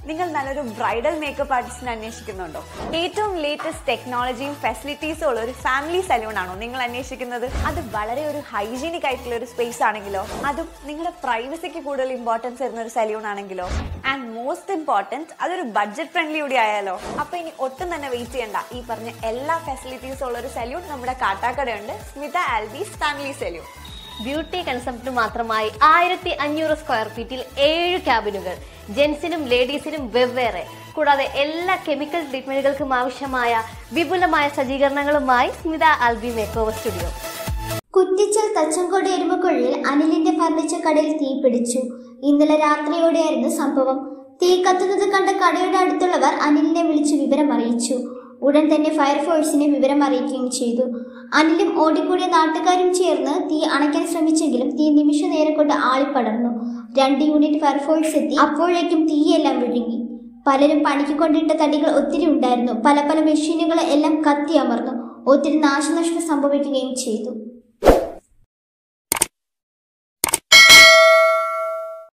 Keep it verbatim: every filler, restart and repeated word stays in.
നിങ്ങൾ നല്ലൊരു bridal makeup ആർട്ടിസ്റ്റിനെ അന്വേഷിക്കുന്നുണ്ടോ? ഏറ്റവും ലേറ്റസ്റ്റ് ടെക്നോളജിയും ഫെസിലിറ്റീസും ഉള്ള ഒരു ഫാമിലി സലൂൺ ആണോ നിങ്ങൾ അന്വേഷിക്കുന്നത്? അത് വളരെ ഒരു ഹൈജീനിക് ആയിട്ടുള്ള ഒരു സ്പേസ് ആണെങ്കിലോ, അതും നിങ്ങളുടെ പ്രൈവസിക്ക് കൂടുതൽ ഇമ്പോർട്ടൻസ് തരുന്ന ഒരു സലൂൺ ആണെങ്കിലോ, ആൻഡ് മോസ്റ്റ് ഇമ്പോർട്ടൻറ്റ് അതൊരു ബഡ്ജറ്റ് ഫ്രണ്ട്ലി കൂടി ആയാലോ? അപ്പൊ ഇനി ഒട്ടും തന്നെ വെയിറ്റ് ചെയ്യണ്ട. ഈ പറഞ്ഞ എല്ലാ ഫെസിലിറ്റീസും ഉള്ള ഒരു സലൂൺ നമ്മുടെ കാട്ടാക്കടയുണ്ട്, Smitha Albees family salon. Beauty concept മാത്രമായി ആയിരത്തി അഞ്ഞൂറ് സ്ക്വയർ ഫീറ്റിൽ ഏഴ് ക്യാബിനുകൾ, ജെന്റ്സിനും ലേഡീസിനും വെവ്വേറെ, കൂടാതെ എല്ലാ കെമിക്കൽ ട്രീറ്റ്മെന്റുകൾക്കും ആവശ്യമായ വിപുലമായ സജ്ജീകരണങ്ങളുമായി Smitha Albee makeover studio. Kuttichal Thachankode എരുമക്കുഴിയിൽ അനിലിന്റെ ഫർണിച്ചർ കടയിൽ തീ പിടിച്ചു. ഇന്നലെ രാത്രിയോടെയായിരുന്നു സംഭവം. തീ കത്തുന്നത് കണ്ട കടയുടെ അടുത്തുള്ളവർ അനിലിനെ വിളിച്ച് വിവരം അറിയിച്ചു. ഉടൻ തന്നെ ഫയർഫോഴ്സിനെ വിവരം അറിയിക്കുകയും ചെയ്തു. അനിലും ഓടിക്കൂടിയ നാട്ടുകാരും ചേർന്ന് തീ അണയ്ക്കാൻ ശ്രമിച്ചെങ്കിലും തീ നിമിഷ നേരം കൊണ്ട് ആളിപ്പടർന്നു. രണ്ട് യൂണിറ്റ് ഫയർഫോഴ്സ് എത്തി. അപ്പോഴേക്കും തീയെല്ലാം വിഴുങ്ങി. പലരും പണിക്ക് കൊണ്ടിട്ട തടികൾ ഒത്തിരി ഉണ്ടായിരുന്നു. പല പല മെഷീനുകൾ എല്ലാം കത്തി അമർന്നു. ഒത്തിരി നാശനഷ്ടം സംഭവിക്കുകയും ചെയ്തു.